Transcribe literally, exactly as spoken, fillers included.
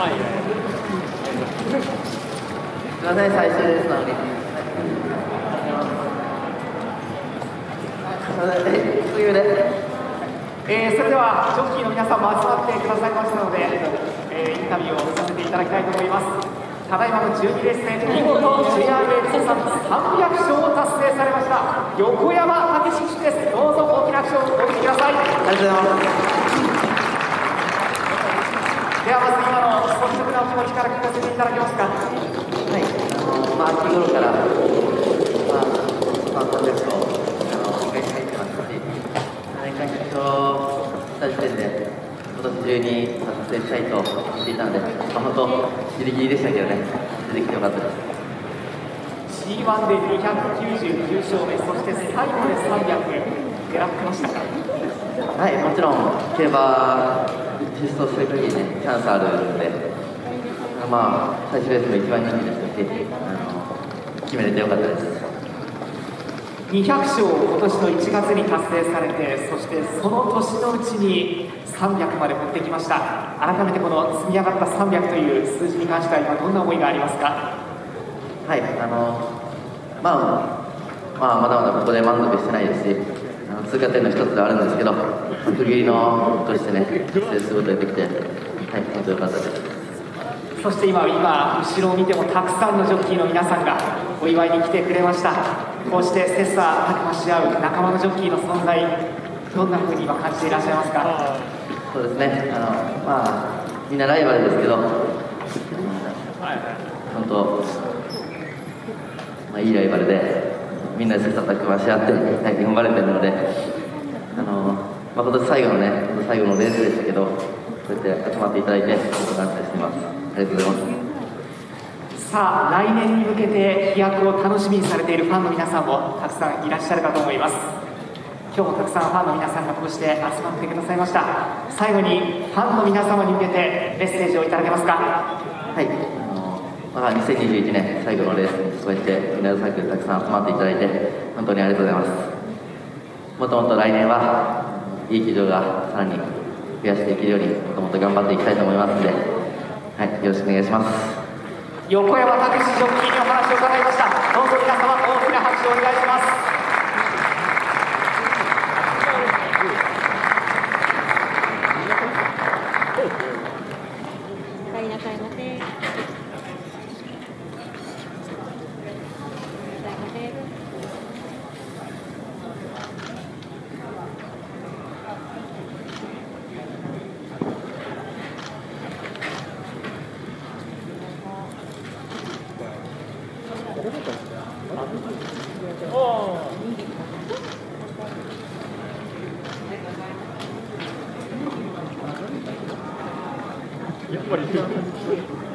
すみません、最終ですのに。次で。 えー、それではジョッキーの皆さんも集まってくださいましたので、えー、インタビューをさせていただきたいと思います。ただいまのじゅうにレースで見事 ジェイアールエー 通算さんびゃく勝を達成されました横山武史騎手です。どうぞ大きな拍手をお送りください。 ありがとうございます。 ではまず今の率直なお気持ちから聞かせていただけますか。 はい、あのまあ秋頃からまあまあさんびゃく勝あの意外に入ってますし、年間優勝した時点で今年中に達成したいと言っていたので、まあ、本当ギリギリでしたけどね、出てきてよかったです。 ジーワン でにひゃくきゅうじゅうきゅう勝目、そして最後でさんびゃく狙ってましたか。 はい、もちろん競馬実装してる限りねチャンスあるので、まあ最終レースも一番人気でしたし、あの決めれてよかったです。 にひゃく勝を今年のいちがつに達成されて、そしてその年のうちにさんびゃくまで持ってきました。改めてこの積み上がったさんびゃくという数字に関しては今どんな思いがありますか。 はい、あのまあ、まあまだまだここで満足してないですし、あの通過点の一つではあるんですけど、区切りのとしてね達成することができて、はい、本当に良かったです。 そして今今後ろを見てもたくさんのジョッキーの皆さんがお祝いに来てくれました。こうして切磋琢磨し合う仲間のジョッキーの存在、どんなふうに今感じていらっしゃいますか。 そうですね、あのまあみんなライバルですけど、本当、まあ、いいライバルでみんなで切磋琢磨し合って、はい、頑張れてるので、あのまあ、今年最後のね最後のレースでしたけど、こうやって集まっていただいて本当に感謝しています。ありがとうございます。 さあ来年に向けて飛躍を楽しみにされているファンの皆さんもたくさんいらっしゃるかと思います。今日もたくさんファンの皆さんがこうして集まってくださいました。最後にファンの皆様に向けてメッセージをいただけますか。 はい、あのまあ、にせんにじゅういちねん最後のレースにこうやってみなさんたくさん集まっていただいて本当にありがとうございます。もっともっと来年はいい騎乗がさらに増やしていけるようにもっともっと頑張っていきたいと思いますので、はい、よろしくお願いします。 横山武史ジョッキーにお話を伺いました。どうぞ皆様大きな拍手をお願いします。やっぱり